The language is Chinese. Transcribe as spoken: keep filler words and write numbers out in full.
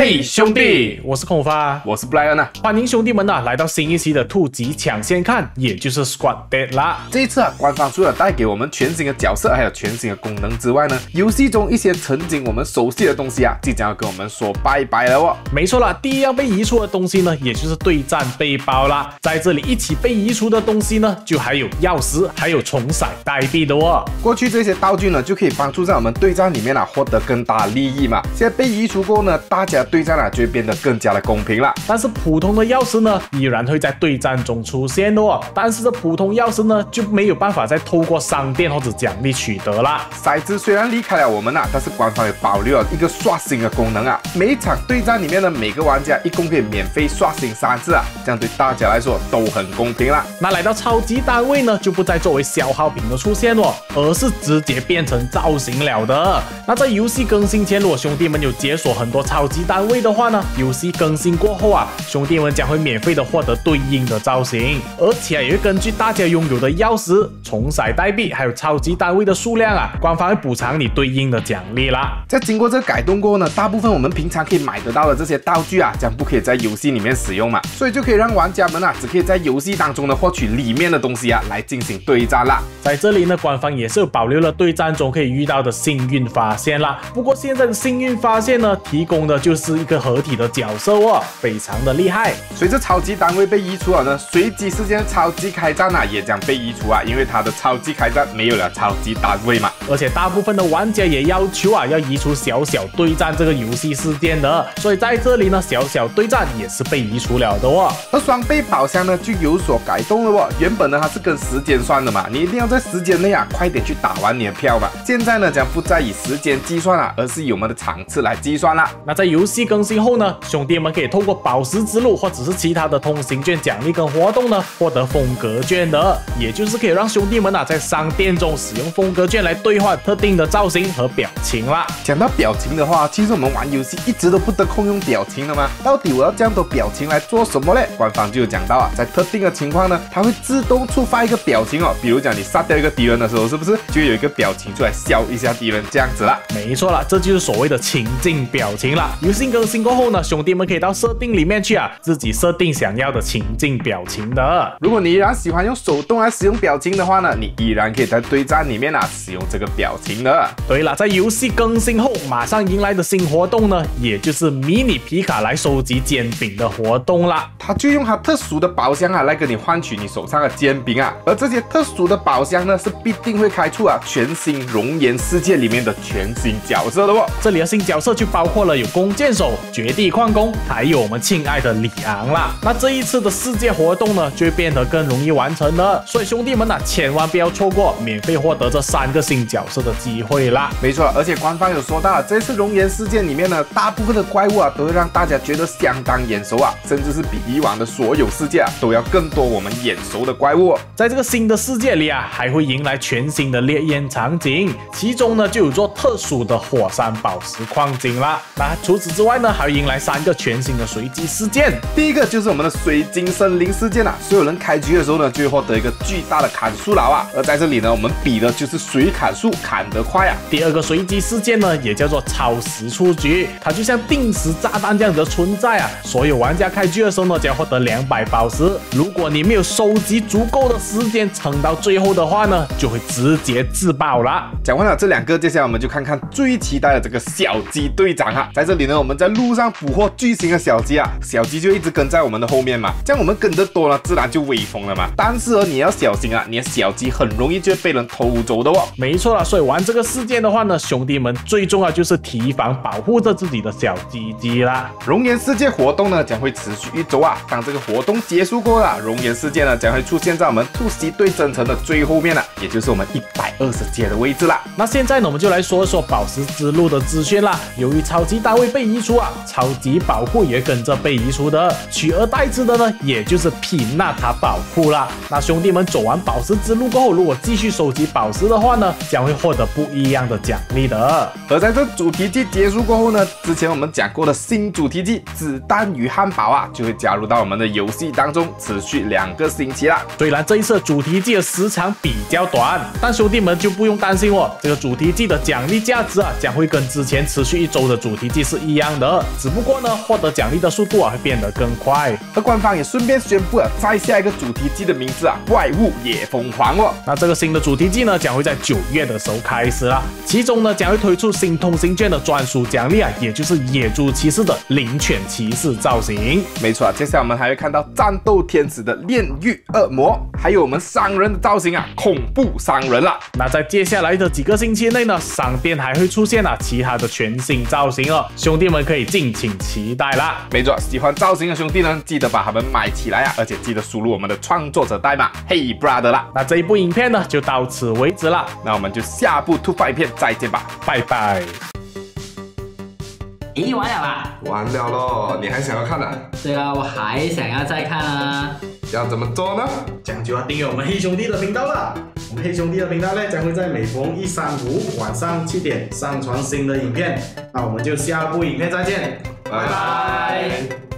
嘿，兄弟， 我是孔发， 我是布莱恩啊， 欢迎兄弟们啊来到新一期的兔级抢先看，也就是 Squad Dead 啦。 这一次啊，官方除了带给我们全新的角色，还有全新的功能之外呢，游戏中一些曾经我们熟悉的东西啊，即将要跟我们说拜拜了哦。 没错啦，第一样被移除的东西呢，也就是对战背包啦。在这里一起被移除的东西呢，就还有钥匙，还有重骰代币的哦。 过去这些道具呢，就可以帮助在我们对战里面啊获得更大利益嘛。现在被移除过后呢，大家对战啊就会变得更加的公平了。 但是普通的钥匙呢，依然会在对战中出现的哦。但是这普通钥匙呢，就没有办法再透过商店或者奖励取得啦。 骰子虽然离开了我们啊，但是官方也保留了一个刷新的功能啊。每一场对战里面呢，每个玩家一共可以免费刷新三次啊，这样对大家来说都很公平啦。 那来到超级单位呢，就不再作为消耗品的出现哦，而是直接变成造型了的。那在游戏更新前，如果兄弟们有解锁很多超级单位的话呢，游戏更新过后啊，兄弟们将会免费的获得对应的造型，而且也会根据大家拥有的钥匙、重骰代币还有超级单位的数量啊，官方会补偿你对应的奖励啦。 在经过这个改动过后呢，大部分我们平常可以买得到的这些道具啊，将不可以在游戏里面使用嘛，所以就可以让玩家们啊，只可以在游戏当中呢获取里面的东西啊，来进行对战啦。 在这里呢，官方也是有保留了对战中可以遇到的幸运发现啦。不过现在的幸运发现呢，提供的就是一个合体的角色哦，非常的厉害。 随着超级单位被移除了呢，随机事件超级开战啊也将被移除啊，因为它的超级开战没有了超级单位嘛。 而且大部分的玩家也要求啊要移除小小对战这个游戏事件的，所以在这里呢，小小对战也是被移除了的哦。 而双倍宝箱呢就有所改动了哦，原本呢它是跟时间算的嘛，你一定要在时间内啊快点去打完你的票嘛。现在呢将不再以时间计算了，而是以我们的场次来计算啦。 那在游戏更新后呢，兄弟们可以透过宝石之路或者是其他的通行券奖励跟活动呢，获得风格券的，也就是可以让兄弟们啊在商店中使用风格券来兑换特定的造型和表情啦。 讲到表情的话，其实我们玩游戏一直都不得空用表情的嘛，到底我要这样多表情来做什么嘞？官方就有讲到啊，在特定的情况呢，它会自动触发一个表情哦，比如讲你杀掉一个敌人的时候，是不是就有一个表情出来笑一下敌人这样子啦？ 没错啦，这就是所谓的情境表情啦。游戏更新过后呢，兄弟们可以到设定里面去啊，自己设定想要的情境表情的。 如果你依然喜欢用手动来使用表情的话呢，你依然可以在对战里面啊使用这个表情的。 对了，在游戏更新后马上迎来的新活动呢，也就是迷你皮卡来收集煎饼的活动啦。 它就用它特殊的宝箱啊来跟你换取你手上的煎饼啊，而这些特殊的宝箱呢是必定会开出啊全新熔岩世界里面的全新角色的哦。 这里的新角色就包括了有弓箭手、绝地矿工，还有我们亲爱的里昂啦。那这一次的世界活动呢，就会变得更容易完成了，所以兄弟们啊，千万不要错过免费获得这三个新角色的机会啦。 没错，而且官方有说到，这次熔岩事件里面呢，大部分的怪物啊都会让大家觉得相当眼熟啊，甚至是比以往的所有世界啊都要更多我们眼熟的怪物。 在这个新的世界里啊，还会迎来全新的烈焰场景，其中呢就有做特殊的火山宝石矿井啦。那除此之外呢，还会迎来三个全新的随机事件。 第一个就是我们的水晶森林事件啊，所有人开局的时候呢，就会获得一个巨大的砍树佬啊，而在这里呢，我们比的就是谁砍树砍得快啊。 第二个随机事件呢，也叫做超时出局，它就像定时炸弹这样的存在啊。所有玩家开局的时候呢，将获得两百宝石。如果你没有收集足够的时间撑到最后的话呢，就会直接自爆啦。 讲完了这两个，接下来我们就看看最期待的这个小鸡队长啊。在这里呢，我们在路上捕获巨型的小鸡啊，小鸡就一直跟在我们的后面嘛，这样我们跟得多了，自然就威风了嘛。但是哦，你要小心啊，你的小鸡很容易就会被人偷走的哦。 没错啦，所以玩这个事件的话呢，兄弟们最重要就是提防保护着自己的小鸡鸡啦。 熔岩世界活动呢将会持续一周啊，当这个活动结束过了，熔岩世界呢将会出现在我们兔 C 队征程的最后面了，也就是我们一百二十阶的位置啦。 那现在呢，我们就来说一说宝石之路的资讯啦。由于超级单位被移除啊，超级保护也跟着被移除的，取而代之的呢，也就是皮纳塔宝库啦。那兄弟们走完宝石之路过后，如果继续收集宝石的话呢，将会获得不一样的奖励的。 而在这主题季结束过后呢，之前我们讲过的新主题季子弹与汉堡啊，就会加入到我们的游戏当中，持续两个星期啦。 虽然这一次主题季的时长比较短，但兄弟们就不用担心哦，这个主题季的奖励价值啊，将会跟之前持续一周的主题季是一样样的，只不过呢，获得奖励的速度啊会变得更快。 而官方也顺便宣布了再下一个主题季的名字啊，怪物野疯狂哦。 那这个新的主题季呢，将会在九月的时候开始啦。其中呢，将会推出新通行券的专属奖励啊，也就是野猪骑士的灵犬骑士造型。 没错啊，接下来我们还会看到战斗天使的炼狱恶魔，还有我们商人的造型啊，恐怖商人啦。 那在接下来的几个星期内呢，商店还会出现啊其他的全新造型哦，兄弟们可以敬请期待啦。 没错，喜欢造型的兄弟呢，记得把它们买起来啊，而且记得输入我们的创作者代码 Hey Brother 啦。 那这一部影片呢，就到此为止啦。 那我们就下部突发影片再见吧，拜拜。 咦，完了啦！ 完了咯，你还想要看啊？ 对啊，我还想要再看啊。 要怎么做呢？ 这样就要订阅我们黑兄弟的频道啦。我们黑兄弟的频道呢，将会在每逢一三五晚上七点上传新的影片。那我们就下部影片再见， 拜拜。